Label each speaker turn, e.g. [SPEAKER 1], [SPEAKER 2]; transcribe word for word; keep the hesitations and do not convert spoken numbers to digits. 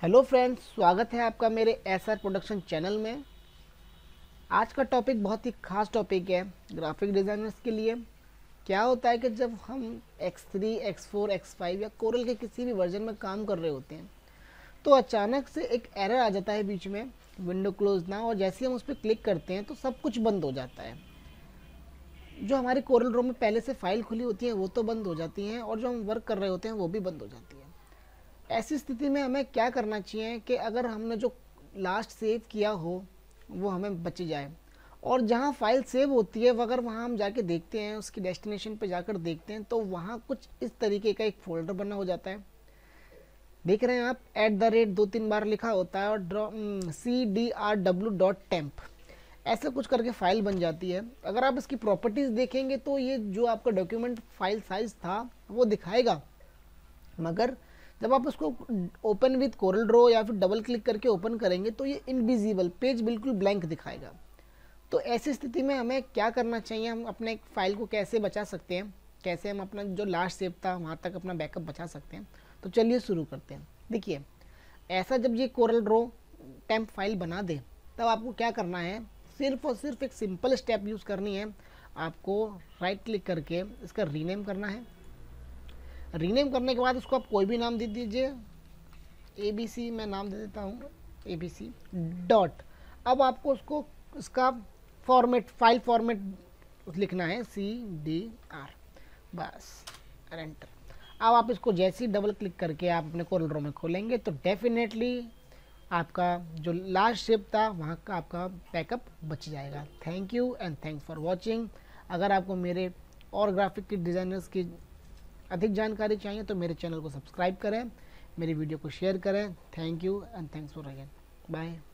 [SPEAKER 1] Hello friends, स्वागत है आपका मेरे एस आर प्रोडक्शन चैनल में। आज का टॉपिक बहुत ही खास टॉपिक है ग्राफिक डिज़ाइनर्स के लिए। क्या होता है कि जब हम X three, X four, X five या कोरल के किसी भी वर्जन में काम कर रहे होते हैं तो अचानक से एक एरर आ जाता है बीच में, विंडो क्लोज ना, और जैसे ही हम उस पर क्लिक करते हैं तो सब कुछ बंद हो जाता है। जो हमारी कोरल ड्रॉ में पहले से फाइल खुली होती है वो तो बंद हो जाती हैं, और जो हम वर्क कर रहे होते हैं वो भी बंद हो जाती है। ऐसी स्थिति में हमें क्या करना चाहिए कि अगर हमने जो लास्ट सेव किया हो वो हमें बच जाए, और जहाँ फाइल सेव होती है वो अगर वहाँ हम जाके देखते हैं, उसकी डेस्टिनेशन पे जाकर देखते हैं तो वहाँ कुछ इस तरीके का एक फोल्डर बना हो जाता है। देख रहे हैं आप, एट द रेट दो तीन बार लिखा होता है और C D R W dot temp, ऐसा कुछ करके फाइल बन जाती है। अगर आप इसकी प्रॉपर्टीज़ देखेंगे तो ये जो आपका डॉक्यूमेंट फाइल साइज था वो दिखाएगा, मगर जब आप उसको ओपन विद कोरल ड्रॉ या फिर डबल क्लिक करके ओपन करेंगे तो ये इनविजिबल पेज बिल्कुल ब्लैंक दिखाएगा। तो ऐसी स्थिति में हमें क्या करना चाहिए, हम अपने फाइल को कैसे बचा सकते हैं, कैसे हम अपना जो लास्ट सेव था वहाँ तक अपना बैकअप बचा सकते हैं। तो चलिए शुरू करते हैं। देखिए, ऐसा जब ये कोरल ड्रॉ टेम्प फाइल बना दे तब आपको क्या करना है, सिर्फ और सिर्फ एक सिंपल स्टेप यूज़ करनी है। आपको राइट क्लिक करके इसका रीनेम करना है। रीनेम करने के बाद उसको आप कोई भी नाम दे दीजिए, ए बी सी मैं नाम दे देता हूँ, ए बी सी डॉट। अब आपको उसको इसका फॉर्मेट, फाइल फॉर्मेट लिखना है, सी डी आर, बस एंटर। अब आप इसको जैसे ही डबल क्लिक करके आप अपने कोरल ड्रॉ में खोलेंगे तो डेफिनेटली आपका जो लास्ट शेप था वहाँ का आपका बैकअप बच जाएगा। Thank you and thanks for watching. अगर आपको मेरे और ग्राफिक के डिज़ाइनर्स की अधिक जानकारी चाहिए तो मेरे चैनल को सब्सक्राइब करें, मेरी वीडियो को शेयर करें। Thank you and thanks for again, bye.